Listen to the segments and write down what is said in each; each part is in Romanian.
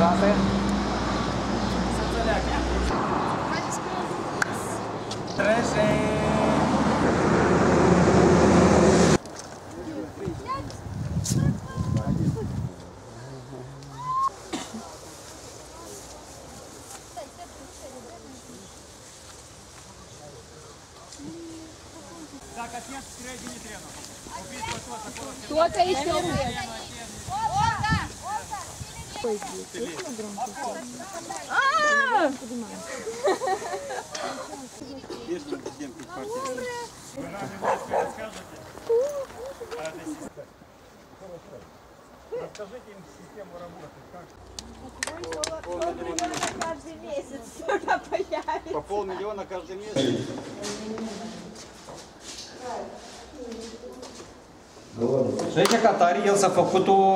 siguranță. Să înțeleagă. Trece! Dacă atunci scrie din trenul. Opriți pe toți acolo. Toți aici te opresc. Ești un exemplu pe partea asta. Расскажите им систему работы. Каждый месяц сюда появится. По полмиллиона каждый месяц. Și aici ca tare, el s-a făcut-o...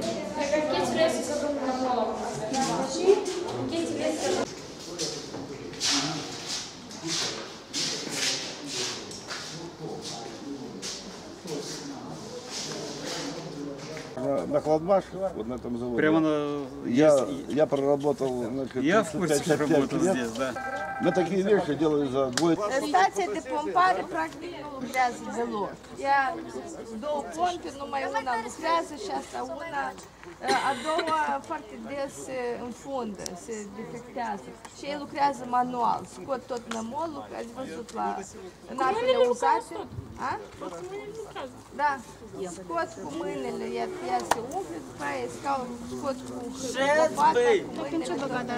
Накладмаш, вот на этом заводе. Прямо на... Я проработал, значит, Я в курсе, что 35 работал лет. здесь, да. Мы такие вещи делали за двое. Stația de pompare practic nu lucrează deloc. Ea, două pompe, numai una lucrează și asta una, a doua foarte des se înfundă, se defectează. Și ei lucrează manual, scot tot nămolul, ați văzut la în apele uzate. A? Da, scot cu mâinile, ea se umple, după aia scot cu lopata, cu mâinile.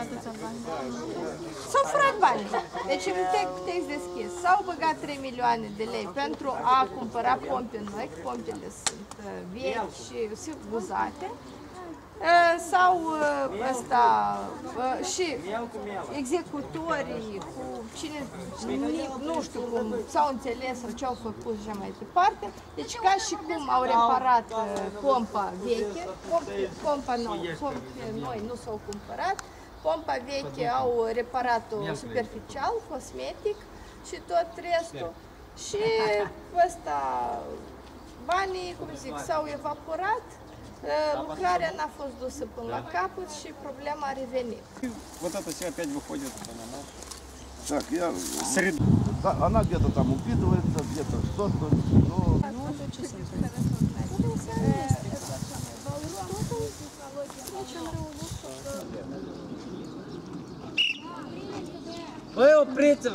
S-au furat bani. Deci în text deschis. S-au băgat 3 milioane de lei pentru a cumpăra pompe noi, că pompele sunt vechi și uzate. Sau ăsta și executorii cu cine, nu știu cum, s-au înțeles sau ce au făcut și așa mai departe. Deci ca și cum au reparat pompa veche, pompa nouă, pompe noi nu s-au cumpărat, pompa veche au reparat-o superficial, cosmetic și tot restul. Și ăsta, banii, cum zic, s-au evaporat. Lucrarea n-a fost dusă până la capăt și problema a revenit. Вот это все опять выходит. Так, я... Среду. Да, она где-то там упитывается, где-то что-то, но... Вы оприте!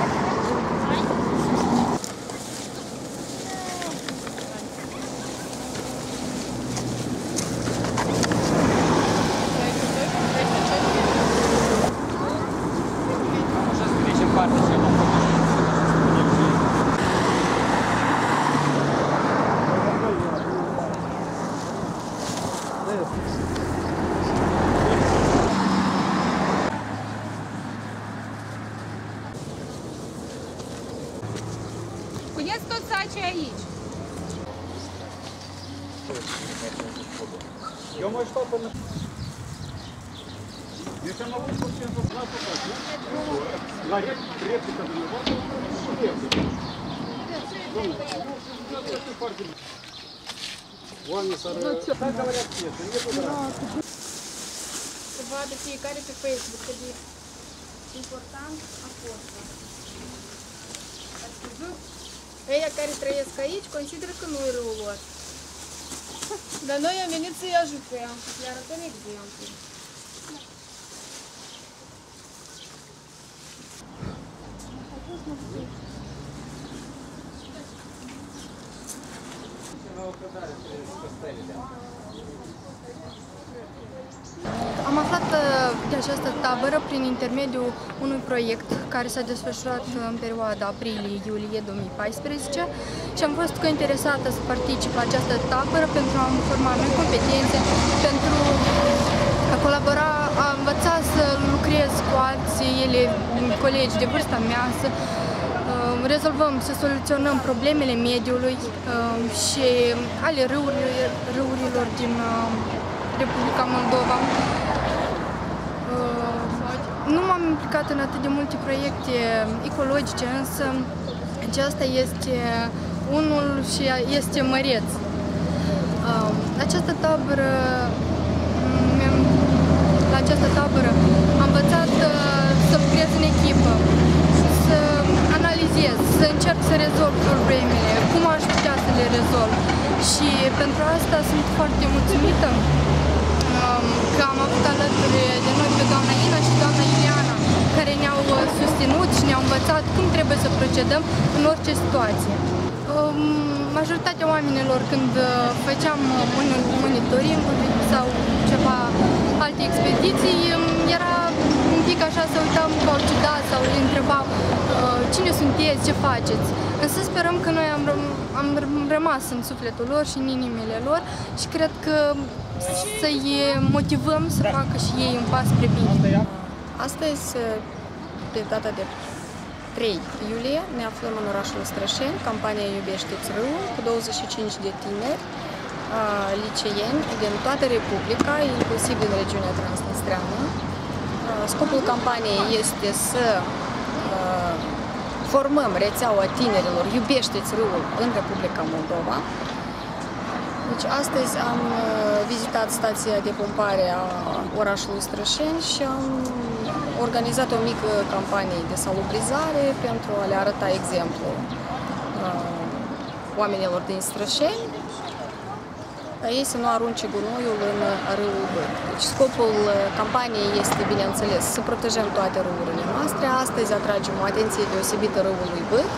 Puneți tot sacii aici. Eu mai stau până... Deci am avut consensul la tot la replică dumneavoastră și replică. Domnule, este foarte bine. Oamenii s-ar... Dar говорят все, не туда. Să vadă fiecare pe Facebook cât de important a fost. Ați văzut? Ăia care trăiesc aici consideră că nu e răul lor. Dar noi am venit să-i ajutăm, să le arătăm exemplu. Am aflat de această tabără prin intermediul unui proiect care s-a desfășurat în perioada aprilie-iulie 2014 și am fost interesată să particip la această tabără pentru a forma noi competențe, pentru a colabora, a învăța să lucrez cu alții colegi de vârsta mea, să rezolvăm, să soluționăm problemele mediului și ale râurilor din Republica Moldova. Nu m-am implicat în atât de multe proiecte ecologice, însă aceasta este unul și este măreț. La această tabără Și pentru asta sunt foarte mulțumită că am avut alături de noi pe doamna Ina și doamna Ileana, care ne-au susținut și ne-au învățat cum trebuie să procedăm în orice situație. Majoritatea oamenilor, când făceam monitoring sau ceva alte expediții, era un pic așa, să uitam ca o ciudat sau îi întrebam cine sunteți, ce faceți. Însă sperăm că noi am rămas în sufletul lor și în inimile lor și cred că să-i motivăm să facă și ei un pas spre bine. Astăzi, pe data de 3 iulie, ne aflăm în orașul Strășeni, campania Iubește-ți Râul, cu 25 de tineri liceeni din toată Republica, inclusiv din regiunea transnistreană. Scopul campaniei este să formăm rețeaua tinerilor Iubește-ți Râul în Republica Moldova. Deci astăzi am vizitat stația de pompare a orașului Strășeni și am organizat o mică campanie de salubrizare pentru a le arăta exemplu oamenilor din Strășeni, ca ei să nu arunce gunoiul în râul Bâc. Deci scopul campaniei este, bineînțeles, să protejăm toate râurile noastre. Astăzi atragem o atenție deosebită râului Bâc.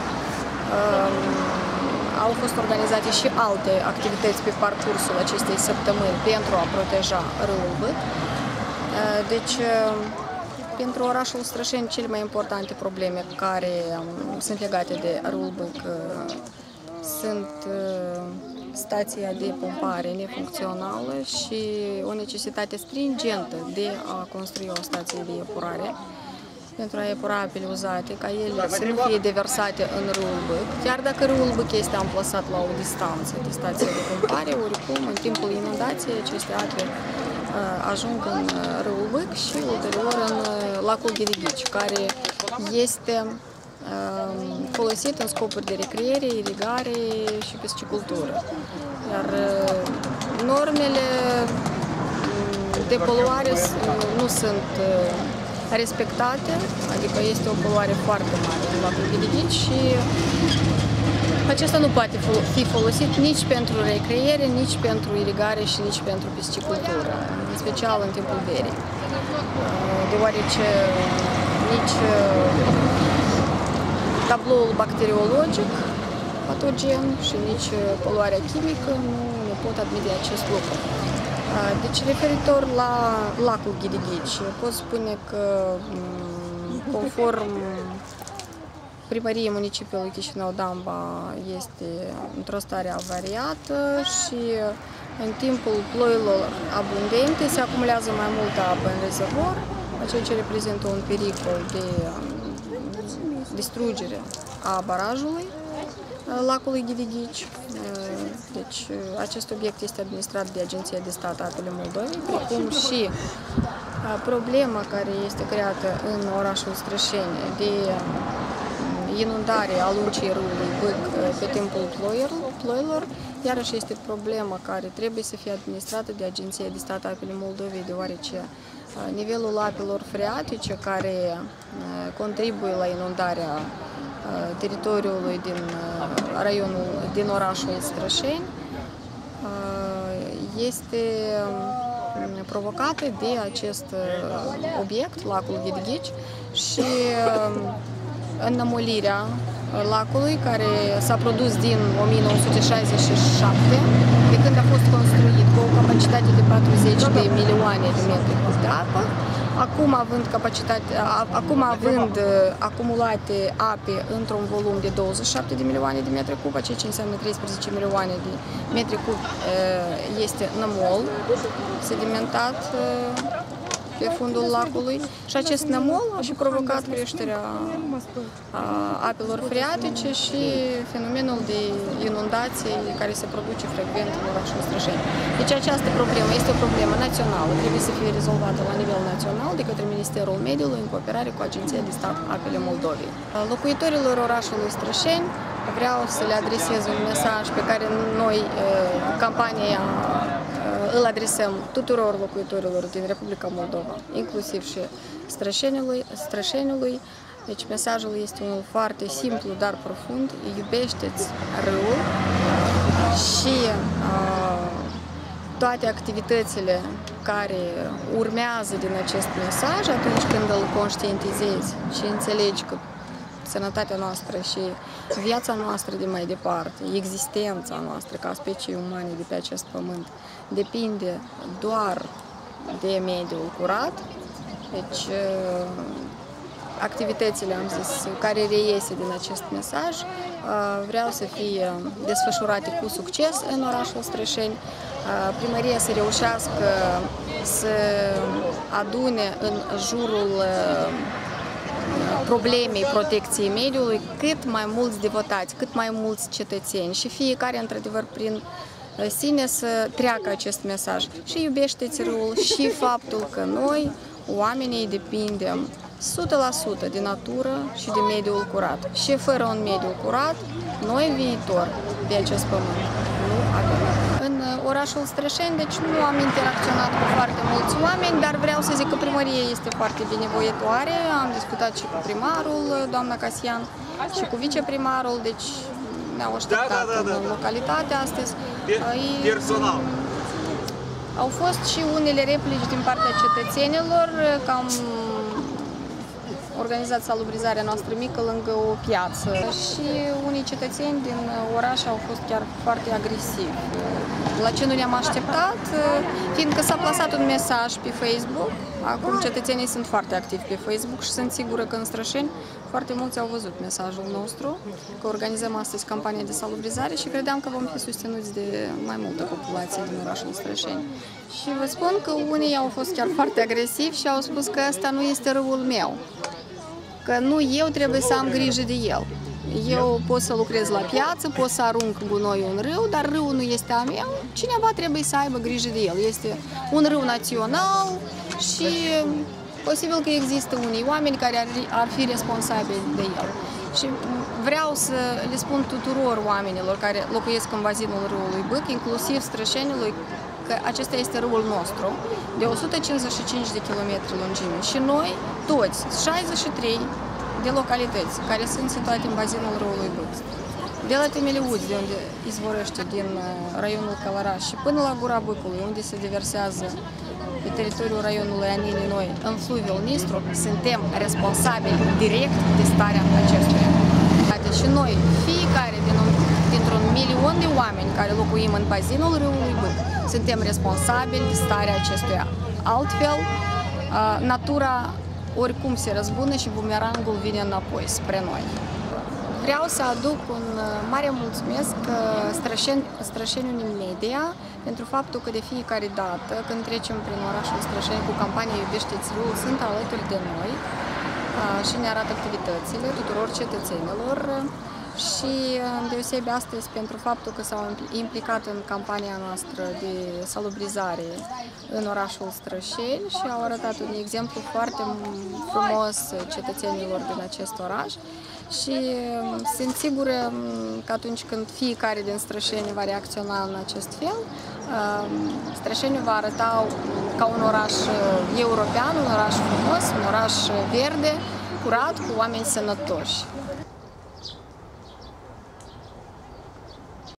Au fost organizate și alte activități pe parcursul acestei săptămâni pentru a proteja râul Bâc. Deci, pentru orașul Strășeni, cele mai importante probleme care sunt legate de râul Bâc sunt stația de pompare nefuncțională și o necesitate stringentă de a construi o stație de epurare pentru a epura apele uzate, ca ele să nu fie deversate în râul Bâc. Chiar dacă râul Bâc este amplasat la o distanță de stație de pompare, oricum, în timpul inundației, aceste ape ajung în râul Bâc și ulterior în lacul Ghirighici, care este folosit în scopuri de recreere, irigare și piscicultură. Iar normele de poluare nu sunt respectate, adică este o poluare foarte mare în lacul Ghirighici și acesta nu poate fi folosit nici pentru recreere, nici pentru irigare și nici pentru piscicultură, în special în timpul verii, deoarece nici tabloul bacteriologic patogen și nici poluarea chimică nu ne pot admite acest lucru. Deci, referitor la lacul Ghirighici, pot spune că, conform primăriei municipiului Chișinău-Damba, este într-o stare avariată și în timpul ploilor abundente se acumulează mai multă apă în rezervor, ceea ce reprezintă un pericol de distrugere a barajului lacului Ghirighici. Deci, acest obiect este administrat de Agenția de Stat Apele Moldovei, precum și problema care este creată în orașul Strășeni de inundare a lungii râului Bâc pe timpul ploilor, iarăși este problema care trebuie să fie administrată de Agenția de Stat Apele Moldovei, deoarece nivelul apelor freatice care contribuie la inundarea teritoriului din orașul Strășeni este provocată de acest obiect, lacul Ghirighici, și înnămolirea lacului, care s-a produs din 1967, de când a fost construit cu o capacitate de 40 de milioane de metri cub de apă. Acum având acumulate ape într-un volum de 27 de milioane de metri cub, ceea ce înseamnă 13 milioane de metri cub, este nămol sedimentat pe fundul lacului și acest nămol a și provocat creșterea apelor freatice și fenomenul de inundații care se produce frecvent în orașul Strășeni. Deci această problemă este o problemă națională, trebuie să fie rezolvată la nivel național de către Ministerul Mediului în cooperare cu Agenția de Stat Apele Moldovei. Locuitorilor orașului Strășeni vreau să le adresez un mesaj pe care noi, campania, îl adresăm tuturor locuitorilor din Republica Moldova, inclusiv și Strășeniului. Deci mesajul este unul foarte simplu, dar profund: iubește-ți râul, și toate activitățile care urmează din acest mesaj atunci când îl conștientizezi și înțelegi că sănătatea noastră și viața noastră de mai departe, existența noastră ca specii umane de pe acest pământ, depinde doar de mediul curat. Deci, activitățile, am zis, care reiese din acest mesaj, vreau să fie desfășurate cu succes în orașul Strășeni. Primăria să reușească să adune în jurul problemei protecției mediului cât mai mulți devotați, cât mai mulți cetățeni și fiecare, într-adevăr, prin sine să treacă acest mesaj. Și iubește-ți râul și faptul că noi, oamenii, depindem 100% de natură și de mediul curat. Și fără un mediu curat, noi viitor pe acest pământ nu avem. În orașul Strășeni, deci nu am interacționat cu foarte mulți oameni, dar vreau să zic că primăria este foarte binevoitoare. Am discutat și cu primarul, doamna Casian, și cu viceprimarul, deci ne-au așteptat în localitate astăzi. Personal. Au fost și unele replici din partea cetățenilor, că am organizat salubrizarea noastră mică lângă o piață și unii cetățeni din oraș au fost chiar foarte agresivi. La ce nu ne-am așteptat, fiindcă s-a plasat un mesaj pe Facebook, acum cetățenii sunt foarte activi pe Facebook și sunt sigură că în Strășeni foarte mulți au văzut mesajul nostru, că organizăm astăzi campania de salubrizare și credeam că vom fi susținuți de mai multă populație din orașul Strășeni. Și vă spun că unii au fost chiar foarte agresivi și au spus că ăsta nu este râul meu, că nu eu trebuie să am grijă de el. Eu pot să lucrez la piață, pot să arunc gunoiul în râu, dar râul nu este a meu, cineva trebuie să aibă grijă de el. Este un râu național și posibil că există unii oameni care ar fi responsabili de el. Și vreau să le spun tuturor oamenilor care locuiesc în bazinul râului Bâc, inclusiv strășenilor, că acesta este râul nostru, de 155 de kilometri lungime. Și noi, toți, 63 de localități care sunt situate în bazinul râului Bâc, de la Temeliuți, de unde izvorăște din raionul Călăraș și până la Gura Bâcului, unde se diversează pe teritoriul raionului Anini Noi, în fluviul Nistru, suntem responsabili direct de starea acestuia. Și noi, fiecare dintr-un milion de oameni care locuim în bazinul râului Bâc, suntem responsabili de starea acestuia. Altfel, natura oricum se răzbună și bumerangul vine înapoi spre noi. Vreau să aduc un mare mulțumesc Strășeni Media pentru faptul că de fiecare dată când trecem prin orașul Strășeni cu campania Iubește-ți râul, sunt alături de noi și ne arată activitățile tuturor cetățenilor și îndeosebi astăzi pentru faptul că s-au implicat în campania noastră de salubrizare în orașul Strășeni și au arătat un exemplu foarte frumos cetățenilor din acest oraș. Și sunt sigură că atunci când fiecare din Strășeni va reacționa în acest fel, Strășeni va arăta ca un oraș european, un oraș frumos, un oraș verde, curat, cu oameni sănătoși.